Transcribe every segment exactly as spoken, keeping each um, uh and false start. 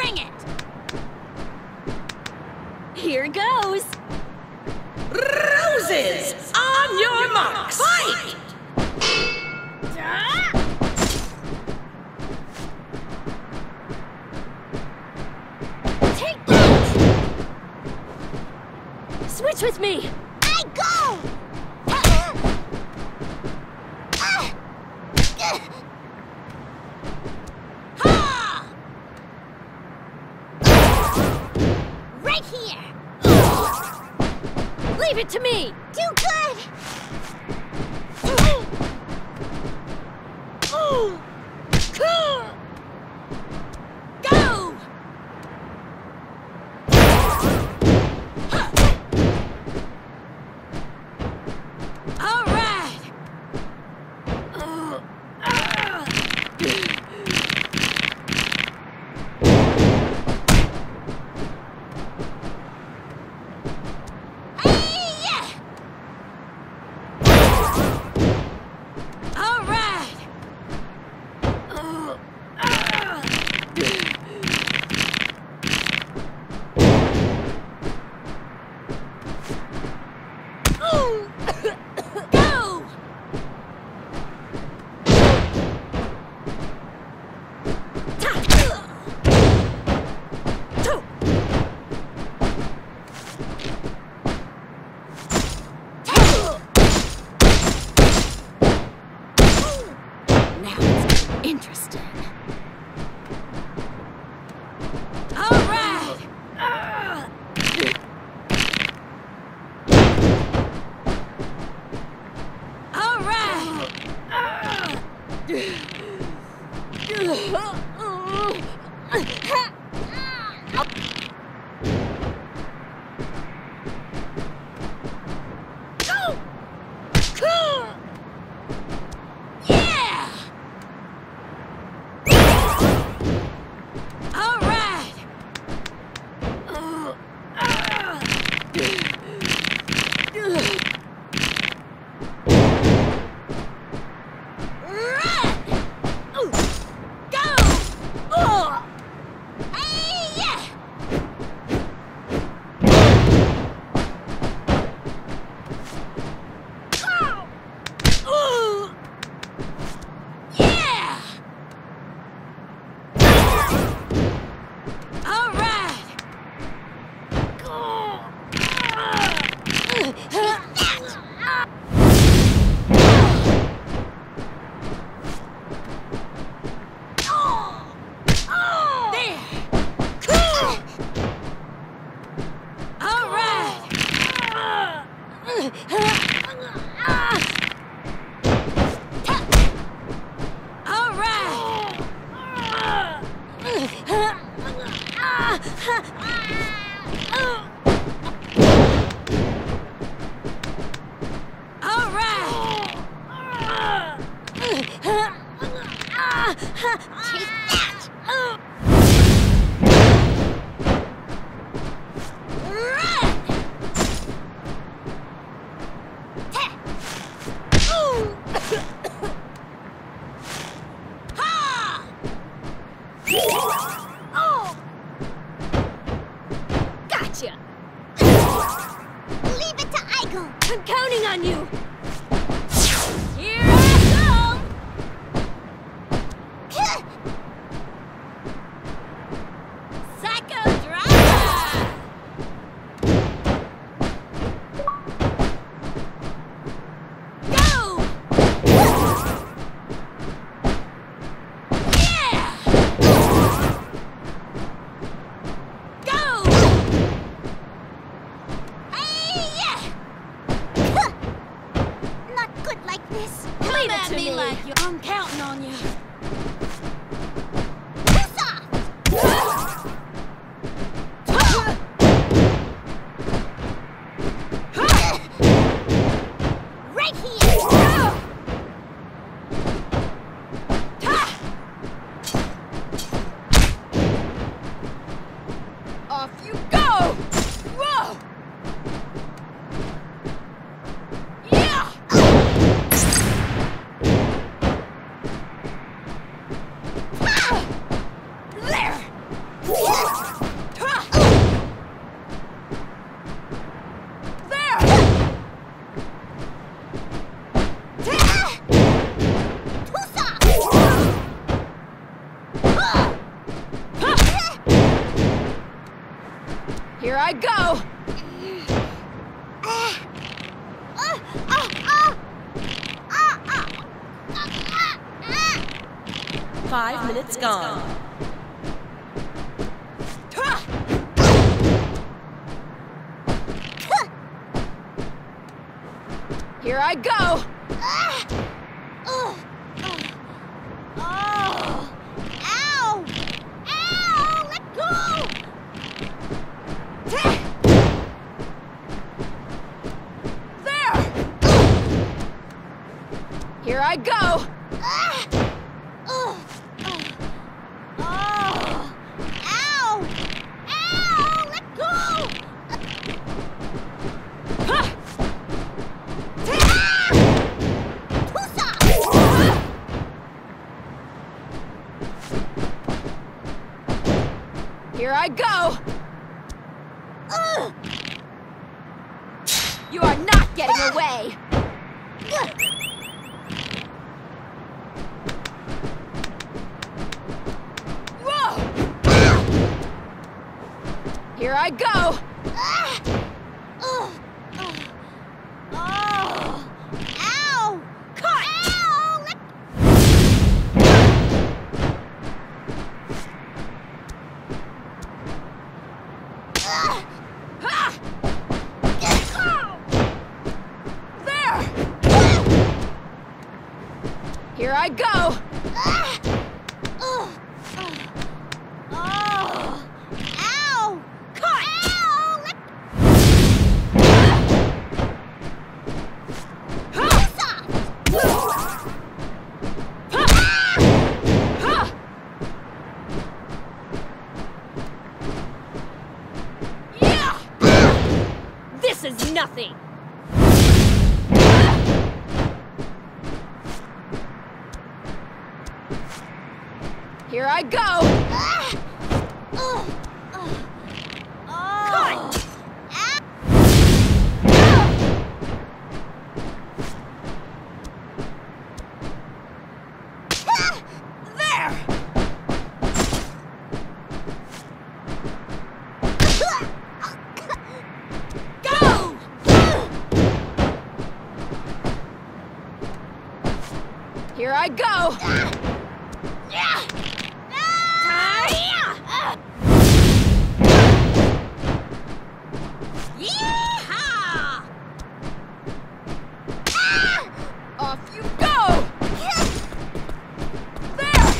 Bring it! Here goes! Roses! On your marks! Fight! Take that! Switch with me! I go! Right here! Leave it to me! Too good! Go! All right! All right! Go! Now it's interesting. All right. All right. Yeah! All right. Run! Go! Hey-ya! Ooh! Yeah! All right. There. All right. All right. All right. Take that! Run! Ha! Oh! Gotcha! Leave it to Aigle! I'm counting on you! Here I go! Psycho Driver! Go! Yeah! Go! Hey-ya! Not good like this. Leave it to me like you. I'm counting on you. Huzzah! Right here! Off you go! Whoa! Yeah! Here I go! Five minutes gone. Here I go! Oh! Ow! Ow! Let go! There! Here I go! Oh! Ow! Ow! Let go! Here I go! Ugh. You are not getting away! Whoa! Here I go! Ah. Ugh. Ugh. Oh! Ow! Cut! Ow! Let Ugh. Ha! There! Here I go! Ah. Ugh. Oh! Ow! Cut! Ow! Let Ha! soft! Ha! Ha! Yeah! This is nothing! Here I go! Ah. Ugh. Ugh. Oh! Cut! Ah. Ah. There! Go! Here I go! Yeah. Yeehaw! Off you go! There!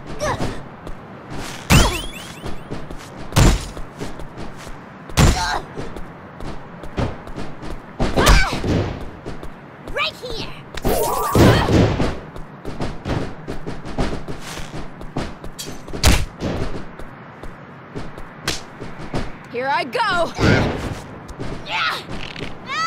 Right here. Here I go! Yeah. No!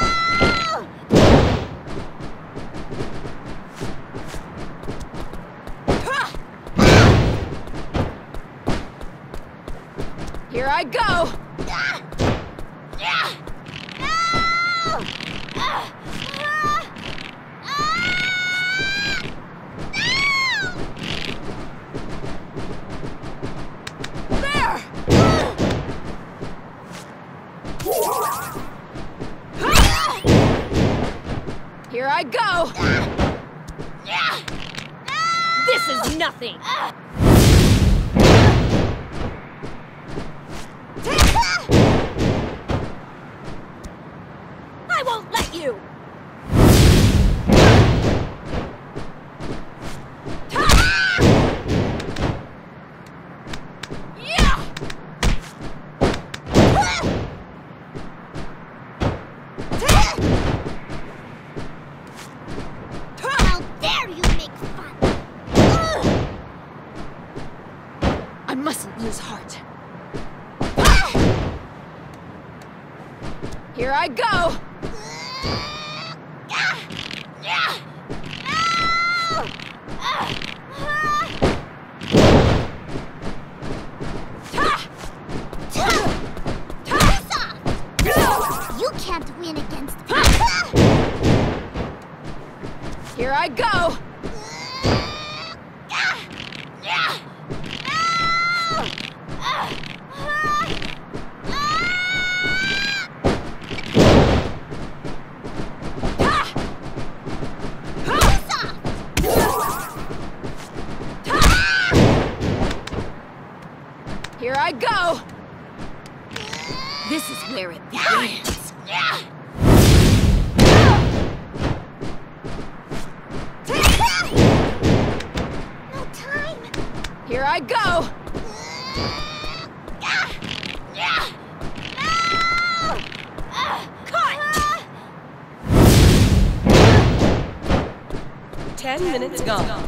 Here I go! Ah. Yeah. No! Ah. Ah. Ah. No! There! Here I go! Yeah. This is nothing! Ah. I won't let you! Yeah! How dare you make fun? Ugh. I mustn't lose heart. Here I go! You can't win against me. Here I go! No! This is where it begins. No time. Here I go! Ten minutes gone.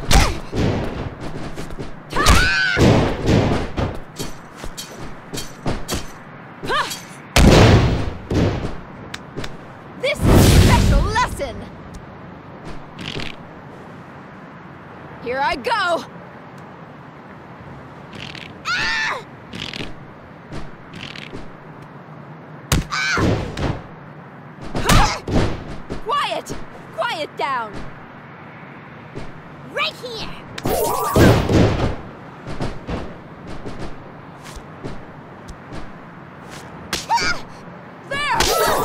This is a special lesson! Here I go! Quiet! Quiet down! Right here. There!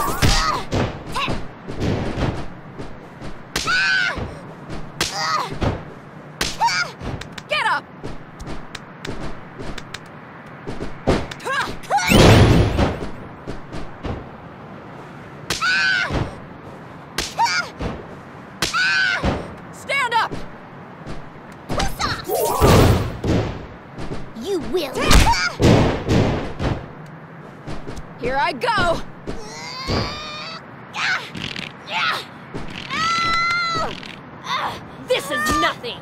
Get up! Stand up! You will. Here I go! This is nothing!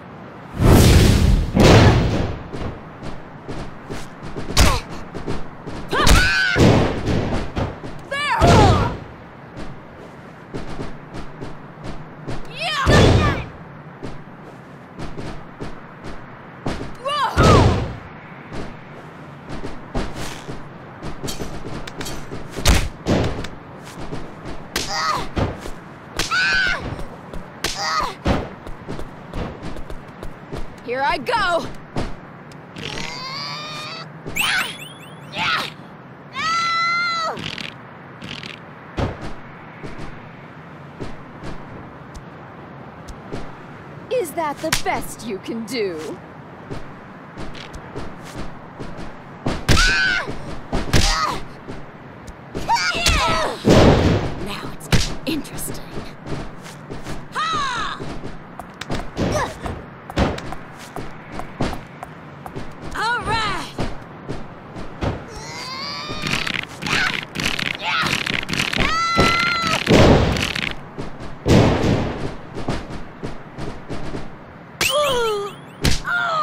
There! Yeah! Here I go! Is that the best you can do? Now it's getting interesting. All right! Ooh. Oh.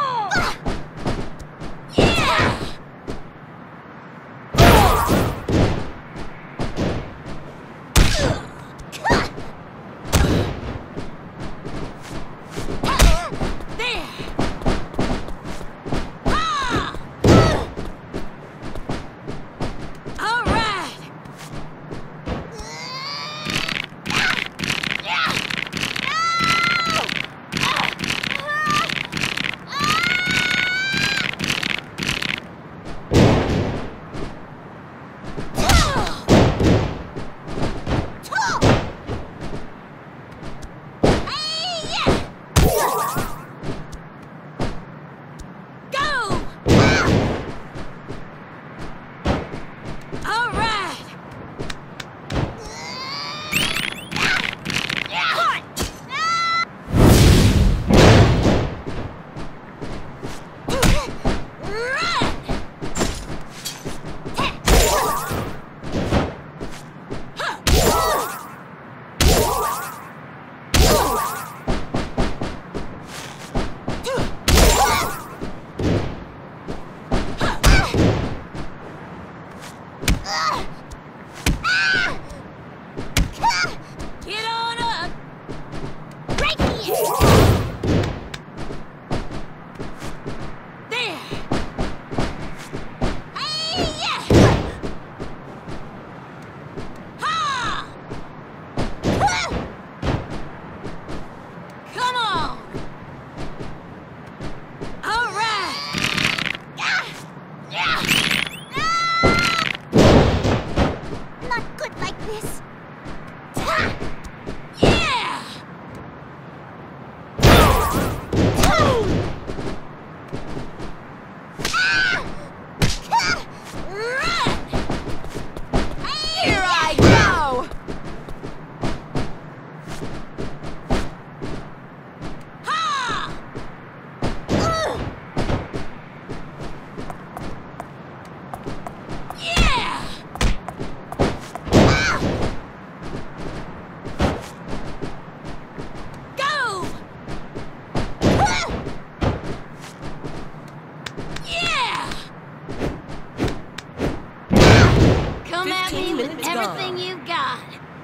Come at me with minutes everything gone. you've got.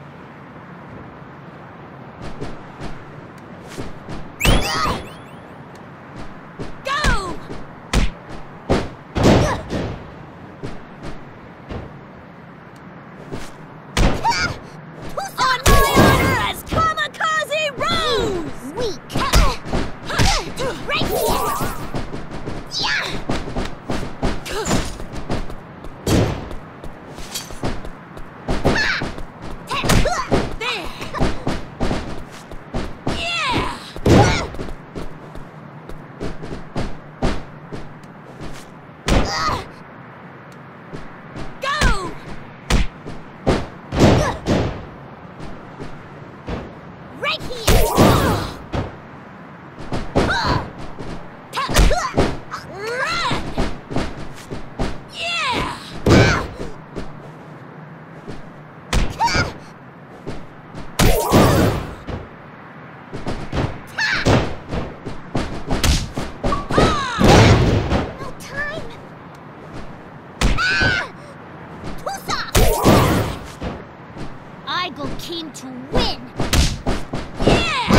Go! On my honor as Kamikaze Rose! Weak. Right here! Yeah! Aigle came to win! Yeah!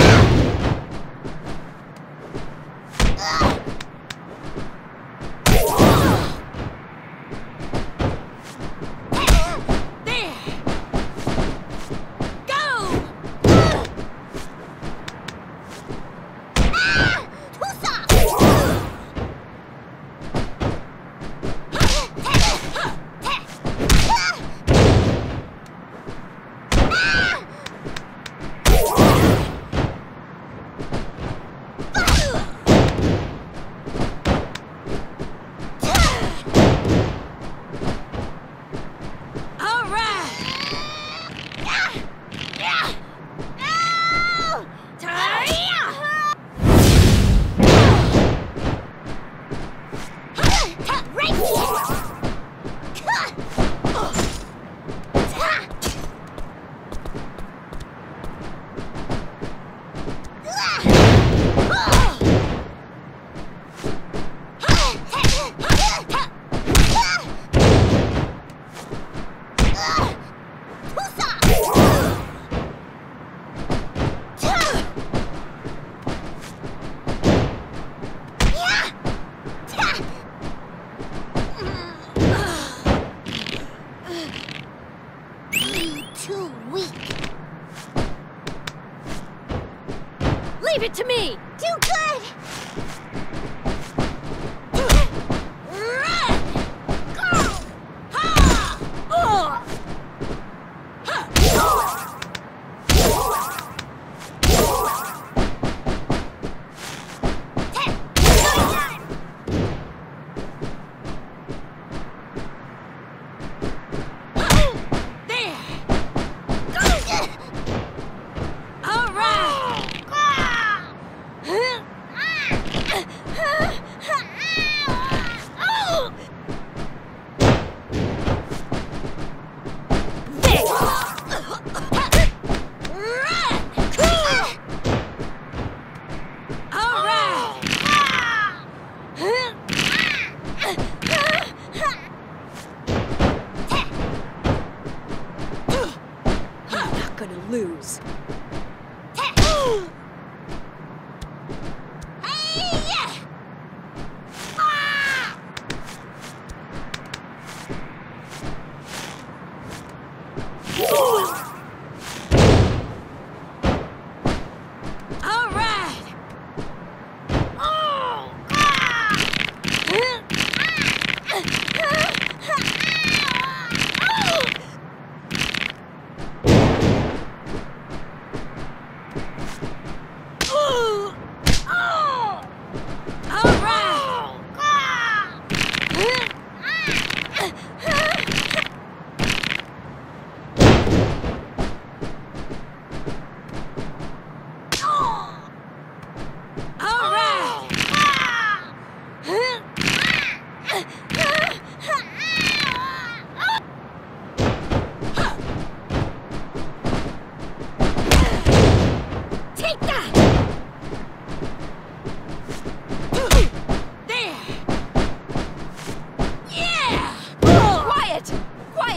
There! Go! Too weak. Leave it to me! Too good! Run! Go! Ha! Oh! Lose. All right.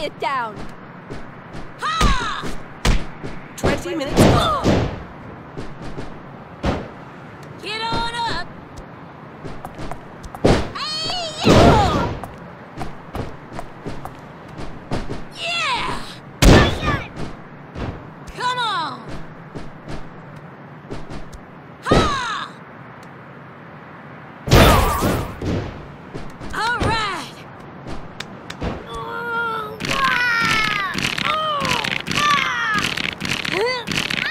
lay it down. Twenty minutes gone. Get on up. Hey-ya! Yeah! Come on! Ha! All right! Oh, ah! Oh, ah!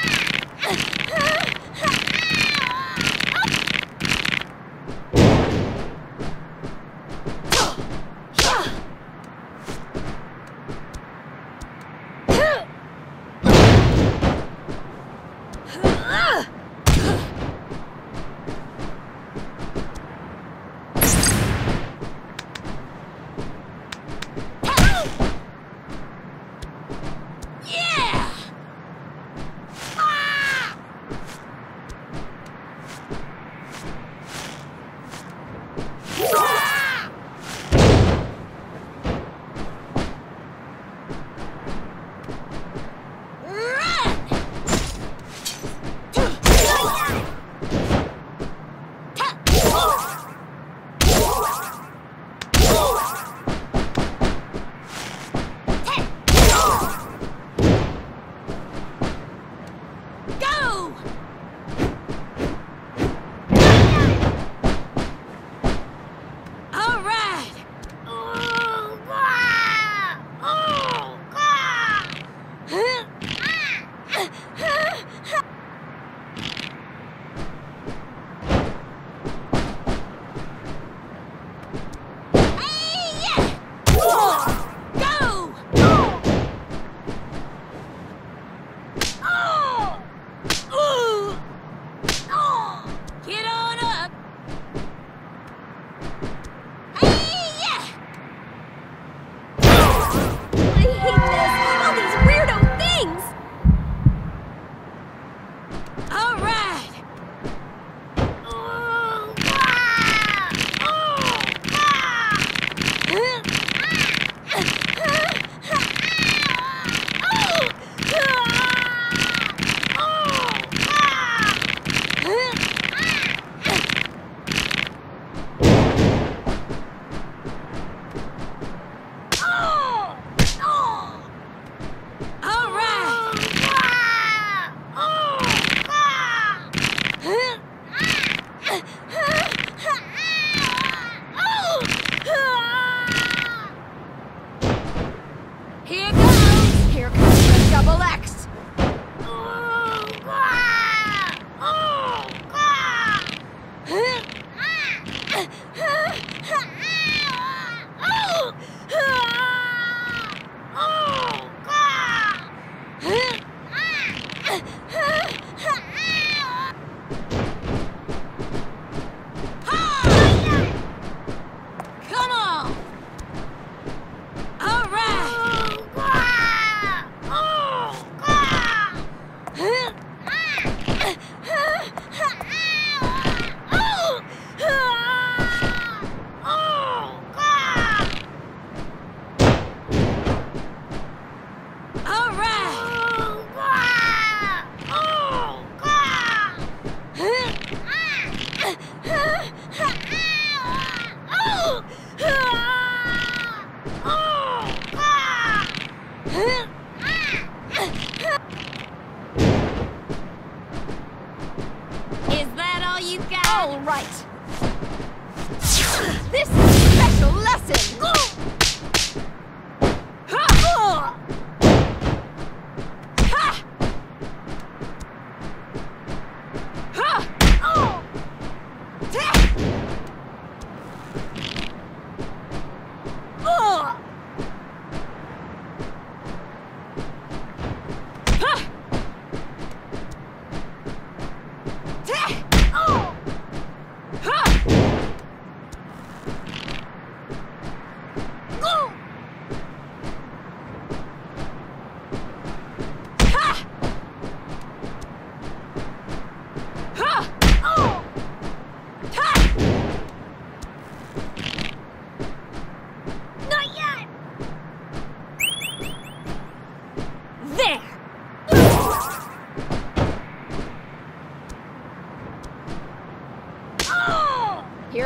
This is a special lesson!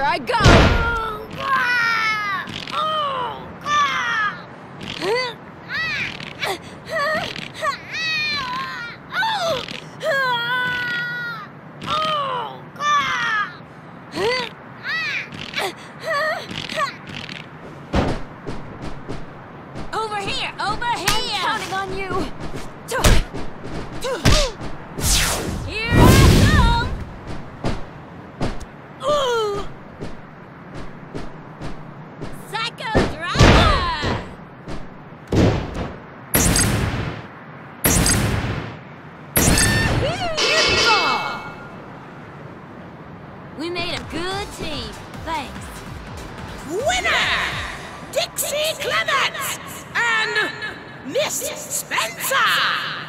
I go! Over here! Over here! I'm counting on you! Here I come! Ooh! Psycho driver! We made a good team. Thanks. Winner! Dixie Clemets! And Miss Spencer!